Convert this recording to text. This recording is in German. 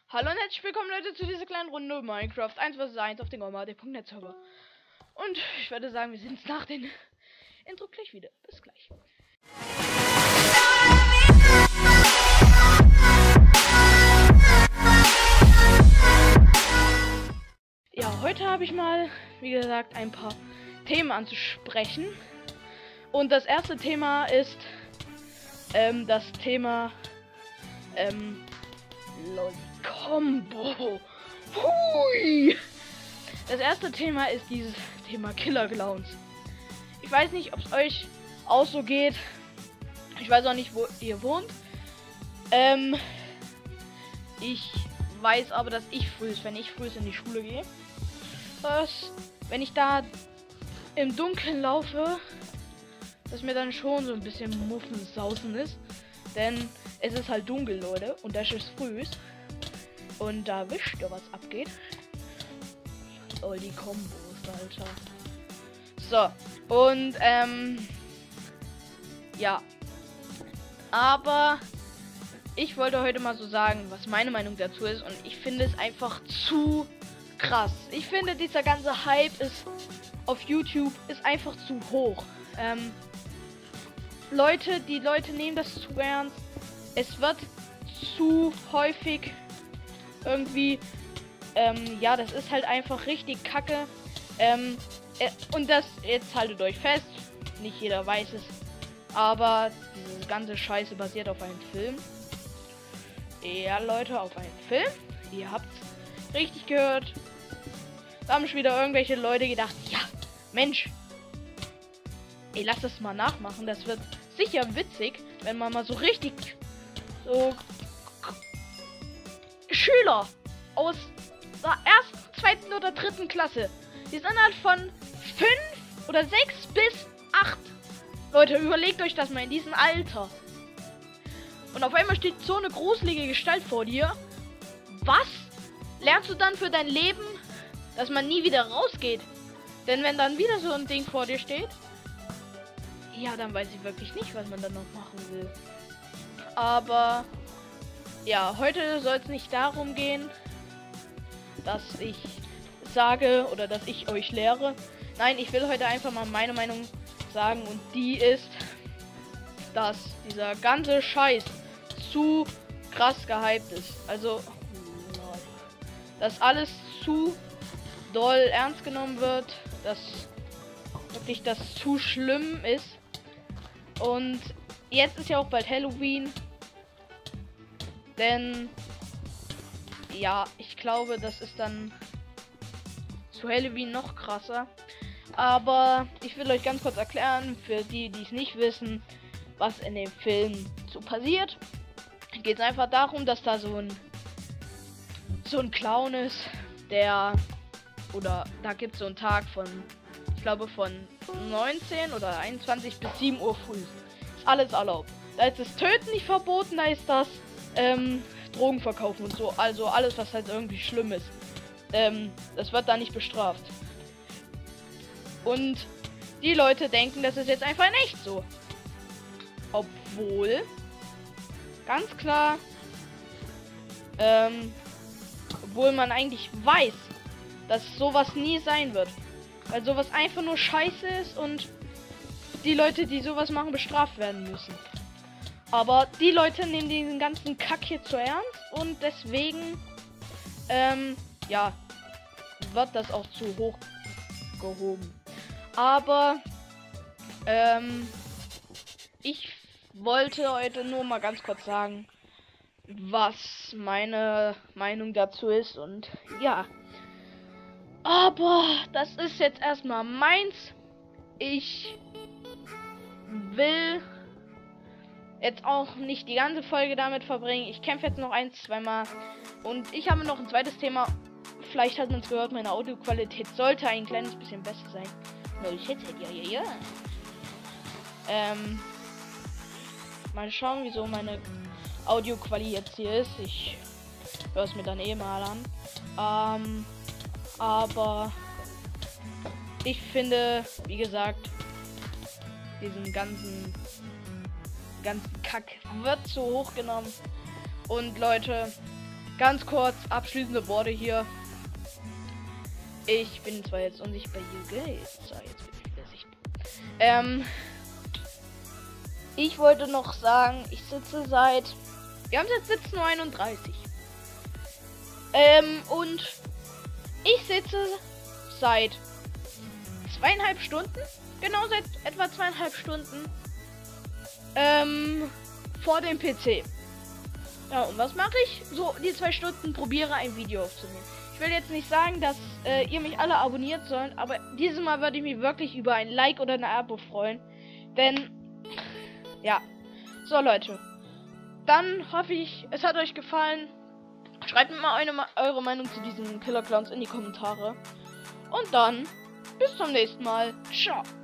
Hallo und herzlich willkommen, Leute, zu dieser kleinen Runde Minecraft 1 vs 1 auf den Gomade.net Server. Und ich würde sagen, wir sehen uns nach dem Intro gleich wieder. Bis gleich. Ja, heute habe ich mal, wie gesagt, ein paar Themen anzusprechen. Und das erste Thema ist das Thema Combo. Hui! Das erste Thema ist dieses Thema Killer Clowns. Ich weiß nicht, ob es euch auch so geht. Ich weiß auch nicht, wo ihr wohnt. Ich weiß aber, dass wenn ich früh in die Schule gehe, wenn ich da im Dunkeln laufe, dass mir dann schon so ein bisschen Muffensausen ist. Denn es ist halt dunkel, Leute, und das ist früh. Und da wischt ihr, was abgeht. Oh, die Kombos, Alter. So, und, ja. Aber ich wollte heute mal so sagen, was meine Meinung dazu ist. Und ich finde es einfach zu krass. Ich finde, dieser ganze Hype ist auf YouTube ist einfach zu hoch. Die Leute nehmen das zu ernst. Es wird zu häufig irgendwie, ja, das ist halt einfach richtig kacke. Und das, jetzt haltet euch fest, nicht jeder weiß es, aber diese ganze Scheiße basiert auf einem Film. Ja, Leute, auf einem Film. Ihr habt's richtig gehört. Da haben schon wieder irgendwelche Leute gedacht, ja, Mensch, ey, lass das mal nachmachen. Das wird sicher witzig, wenn man mal so richtig so Schüler aus der ersten, zweiten oder dritten Klasse. Die sind halt von 5 oder 6 bis 8. Leute, überlegt euch das mal in diesem Alter. Und auf einmal steht so eine gruselige Gestalt vor dir. Was? Lernst du dann für dein Leben, dass man nie wieder rausgeht? Denn wenn dann wieder so ein Ding vor dir steht, ja, dann weiß ich wirklich nicht, was man dann noch machen will. Aber ja, heute soll es nicht darum gehen, dass ich sage oder dass ich euch lehre. Nein, ich will heute einfach mal meine Meinung sagen, und die ist, dass dieser ganze Scheiß zu krass gehypt ist. Also, dass alles zu doll ernst genommen wird, dass wirklich das zu schlimm ist. Und jetzt ist ja auch bald Halloween. Denn ja, ich glaube, das ist dann zu Halloween noch krasser. Aber ich will euch ganz kurz erklären, für die, die es nicht wissen, was in dem Film so passiert. Geht es einfach darum, dass da so ein Clown ist, da gibt es so einen Tag von, ich glaube, von 19 oder 21 bis 7 Uhr früh. Ist alles erlaubt. Da ist das Töten nicht verboten, da ist das Drogen verkaufen und so. Also alles, was halt irgendwie schlimm ist. Das wird da nicht bestraft. Und die Leute denken, das ist jetzt einfach in echt so. Obwohl, ganz klar, obwohl man eigentlich weiß, dass sowas nie sein wird. Weil sowas einfach nur scheiße ist und die Leute, die sowas machen, bestraft werden müssen. Aber die Leute nehmen diesen ganzen Kack hier zu ernst und deswegen, ja, wird das auch zu hoch gehoben. Aber, ich wollte heute nur mal ganz kurz sagen, was meine Meinung dazu ist, und ja. Aber das ist jetzt erstmal meins. Ich will jetzt auch nicht die ganze Folge damit verbringen. Ich kämpfe jetzt noch 1-2 Mal. Und ich habe noch ein zweites Thema. Vielleicht hat man es gehört, meine Audioqualität sollte ein kleines bisschen besser sein. Neues Headset, ja. Mal schauen, wieso meine Audioqualität jetzt hier ist. Ich höre es mir dann eh mal an. Aber ich finde, wie gesagt, diesen ganzen Kack wird zu hoch genommen. Und Leute, Ganz kurz, abschließende Worte hier. Ich bin zwar jetzt unsichtbar hier. So, jetzt bin ich wieder sichtbar. Ich wollte noch sagen, ich sitze seit... Wir haben jetzt 17:31 Uhr. Und ich sitze seit 2,5 Stunden. Genau, seit etwa 2,5 Stunden. Vor dem PC. Ja, und was mache ich? So, die 2 Stunden probiere ein Video aufzunehmen. Ich will jetzt nicht sagen, dass ihr mich alle abonniert sollt, aber dieses Mal würde ich mich wirklich über ein Like oder ein Abo freuen. Denn, ja. So, Leute. Dann hoffe ich, es hat euch gefallen. Schreibt mir mal eure Meinung zu diesen Killer Clowns in die Kommentare. Und dann, bis zum nächsten Mal. Ciao.